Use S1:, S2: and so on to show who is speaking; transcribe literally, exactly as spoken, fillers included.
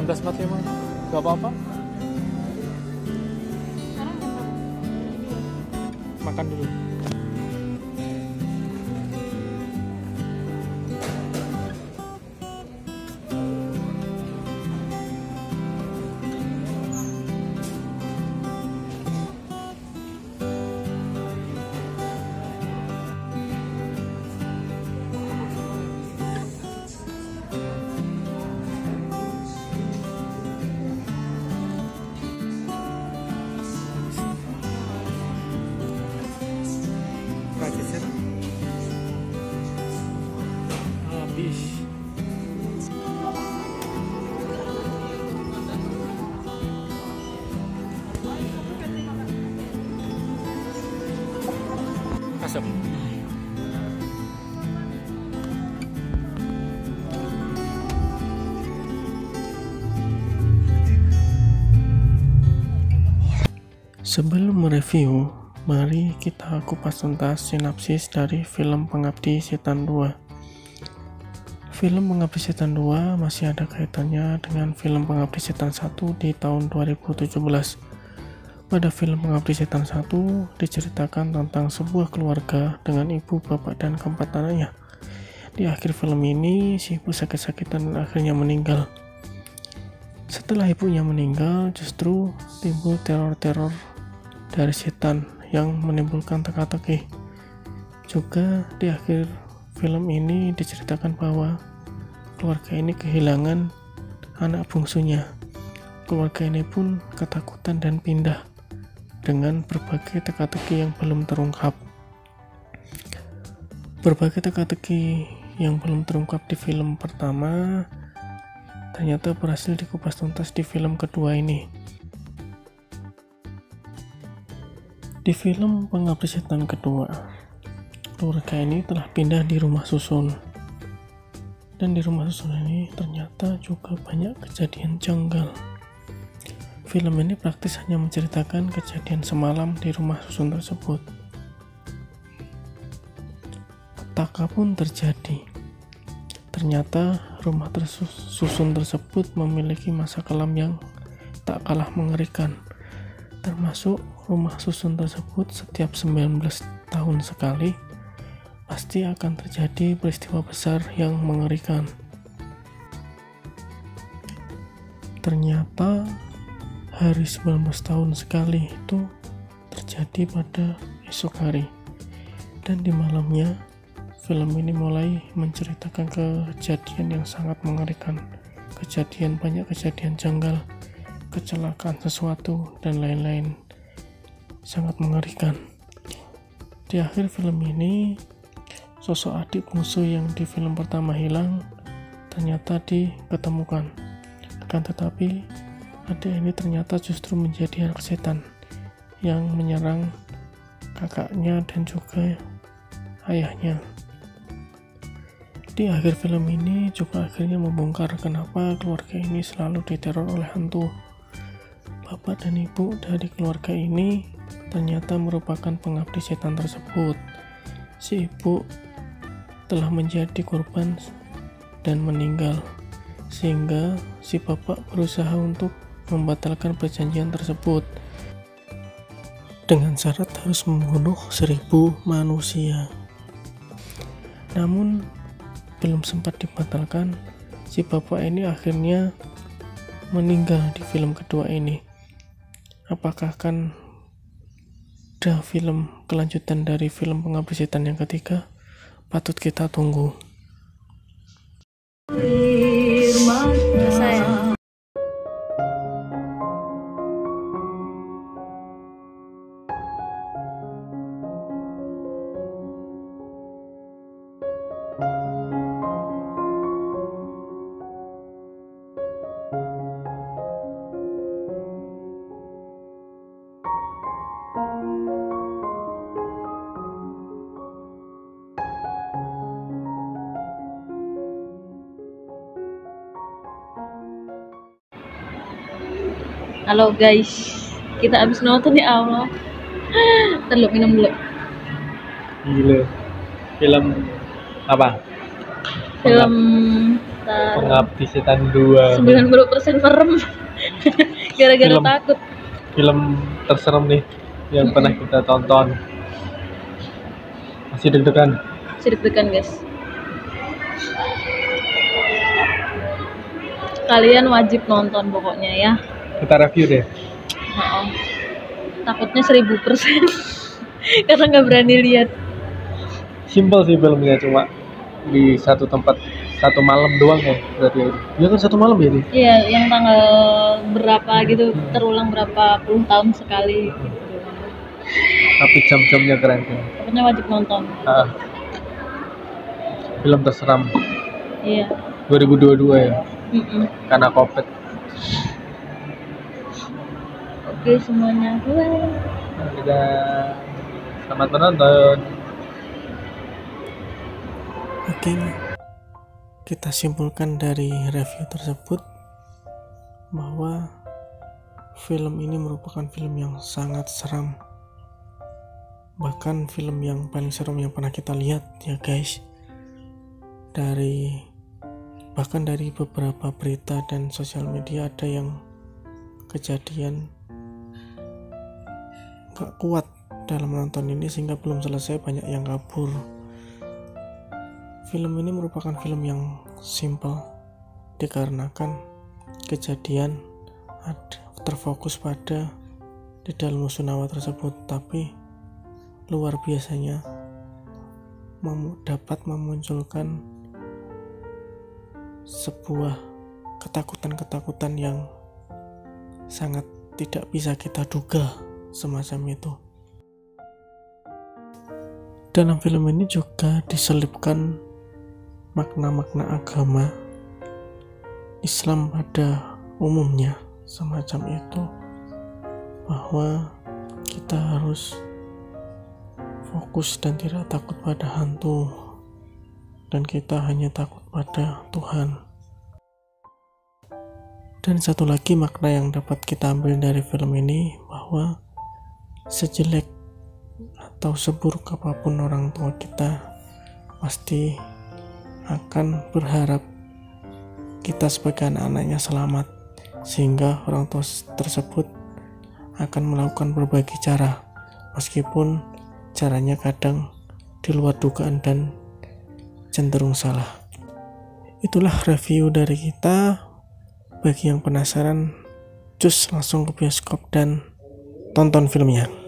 S1: belas empat puluh lima. Gak apa-apa. Makan dulu. Habis. Asap. Sebelum mereview, mari kita kupas tuntas sinopsis dari film Pengabdi Setan dua. Film Pengabdi Setan dua masih ada kaitannya dengan film Pengabdi Setan satu di tahun dua ribu tujuh belas. Pada film Pengabdi Setan satu diceritakan tentang sebuah keluarga dengan ibu, bapak, dan keempat anaknya. Di akhir film ini, si ibu sakit-sakitan dan akhirnya meninggal. Setelah ibunya meninggal, justru timbul teror-teror dari setan yang menimbulkan teka-teki. Juga di akhir film ini diceritakan bahwa keluarga ini kehilangan anak bungsunya. Keluarga ini pun ketakutan dan pindah dengan berbagai teka-teki yang belum terungkap. Berbagai teka-teki yang belum terungkap di film pertama ternyata berhasil dikupas tuntas di film kedua ini. Di film Pengabdi Setan kedua, keluarga ini telah pindah di rumah susun. Dan di rumah susun ini ternyata juga banyak kejadian janggal. Film ini praktis hanya menceritakan kejadian semalam di rumah susun tersebut. Petaka pun terjadi. Ternyata rumah tersusun tersebut memiliki masa kelam yang tak kalah mengerikan. Termasuk rumah susun tersebut setiap sembilan belas tahun sekali pasti akan terjadi peristiwa besar yang mengerikan. Ternyata hari sembilan belas tahun sekali itu terjadi pada esok hari. Dan di malamnya film ini mulai menceritakan kejadian yang sangat mengerikan. Kejadian banyak kejadian janggal, kecelakaan sesuatu, dan lain-lain. Sangat mengerikan. Di akhir film ini, sosok adik bungsu yang di film pertama hilang ternyata diketemukan. Akan tetapi, adik ini ternyata justru menjadi anak setan yang menyerang kakaknya dan juga ayahnya. Di akhir film ini juga akhirnya membongkar kenapa keluarga ini selalu diteror oleh hantu. Bapak dan ibu dari keluarga ini ternyata merupakan pengabdi setan tersebut. Si ibu telah menjadi korban dan meninggal, sehingga si bapak berusaha untuk membatalkan perjanjian tersebut dengan syarat harus membunuh seribu manusia. Namun belum sempat dibatalkan, si bapak ini akhirnya meninggal di film kedua ini. Apakah akan ada film kelanjutan dari film Pengabdi Setan yang ketiga? Patut kita tunggu.
S2: Saya. Halo guys, kita habis nonton ya Allah. Terlalu minum dulu.
S1: Gila. Film apa?
S2: Film sekitar
S1: Pengabdi Setan dua.
S2: sembilan puluh persen merem gara-gara
S1: Film.
S2: takut.
S1: Film terserem nih yang pernah kita tonton. Masih deg-degan.
S2: Masih deg-degan guys. Kalian wajib nonton pokoknya ya.
S1: Kita review deh.
S2: Oh, takutnya seribu persen karena nggak berani lihat.
S1: Simpel sih filmnya, cuma di satu tempat satu malam doang ya berarti ya. Iya kan satu malam ya ini.
S2: Iya, yang tanggal berapa gitu terulang berapa puluh tahun sekali gitu.
S1: Tapi jam-jamnya keren kan.
S2: Pokoknya wajib nonton.
S1: Ah. Film terseram.
S2: Iya.
S1: dua ribu dua puluh dua ya.
S2: Mm-mm.
S1: Karena Covid.
S2: Oke semuanya. Bye.
S1: Kita selamat menonton. Oke, kita simpulkan dari review tersebut bahwa film ini merupakan film yang sangat seram, bahkan film yang paling seram yang pernah kita lihat ya guys. Dari bahkan dari beberapa berita dan sosial media ada yang kejadian gak kuat dalam menonton ini sehingga belum selesai banyak yang kabur. Film ini merupakan film yang simple dikarenakan kejadian ada terfokus pada di dalam Rusunawa tersebut, tapi luar biasanya mem- dapat memunculkan sebuah ketakutan-ketakutan yang sangat tidak bisa kita duga semacam itu. Dalam film ini juga diselipkan makna-makna agama Islam pada umumnya semacam itu, bahwa kita harus fokus dan tidak takut pada hantu, dan kita hanya takut pada Tuhan. Dan satu lagi makna yang dapat kita ambil dari film ini, bahwa sejelek atau seburuk apapun orang tua kita, pasti akan berharap kita sebagai anak-anaknya selamat, sehingga orang tua tersebut akan melakukan berbagai cara, meskipun caranya kadang di luar dugaan dan cenderung salah. Itulah review dari kita. Bagi yang penasaran, cus langsung ke bioskop dan tonton filmnya.